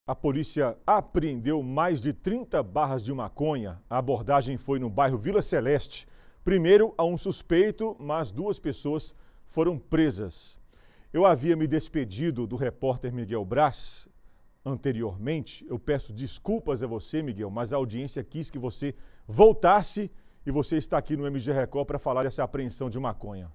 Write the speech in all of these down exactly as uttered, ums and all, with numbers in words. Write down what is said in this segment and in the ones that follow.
A polícia apreendeu mais de trinta barras de maconha. A abordagem foi no bairro Vila Celeste. Primeiro, há um suspeito, mas duas pessoas foram presas. Eu havia me despedido do repórter Miguel Braz anteriormente. Eu peço desculpas a você, Miguel, mas a audiência quis que você voltasse e você está aqui no M G Record para falar dessa apreensão de maconha.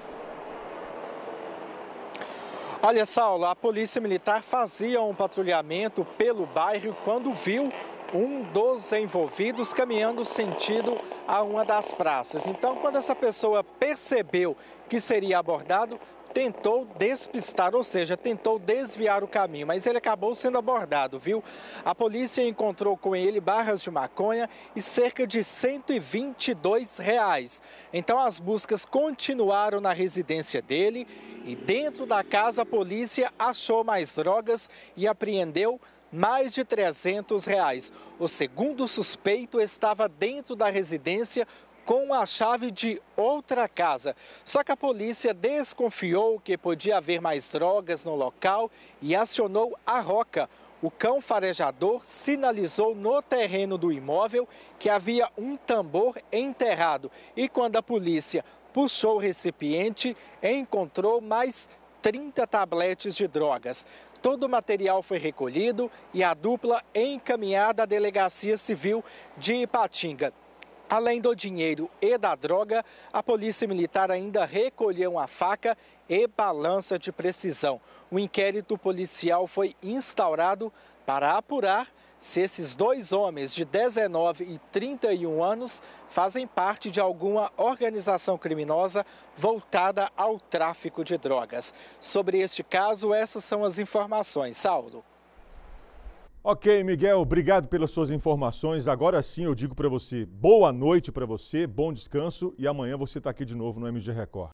Olha, Saulo, a polícia militar fazia um patrulhamento pelo bairro quando viu um dos envolvidos caminhando sentido a uma das praças. Então, quando essa pessoa percebeu que seria abordado, tentou despistar, ou seja, tentou desviar o caminho, mas ele acabou sendo abordado, viu? A polícia encontrou com ele barras de maconha e cerca de cento e vinte e dois reais. Então as buscas continuaram na residência dele e dentro da casa a polícia achou mais drogas e apreendeu mais de trezentos reais. O segundo suspeito estava dentro da residência com a chave de outra casa. Só que a polícia desconfiou que podia haver mais drogas no local e acionou a Roca. O cão farejador sinalizou no terreno do imóvel que havia um tambor enterrado. E quando a polícia puxou o recipiente, encontrou mais trinta tabletes de drogas. Todo o material foi recolhido e a dupla encaminhada à Delegacia Civil de Ipatinga. Além do dinheiro e da droga, a polícia militar ainda recolheu uma faca e balança de precisão. O inquérito policial foi instaurado para apurar se esses dois homens de dezenove e trinta e um anos fazem parte de alguma organização criminosa voltada ao tráfico de drogas. Sobre este caso, essas são as informações. Saulo. Ok, Miguel, obrigado pelas suas informações. Agora sim eu digo para você, boa noite para você, bom descanso e amanhã você está aqui de novo no M G Record.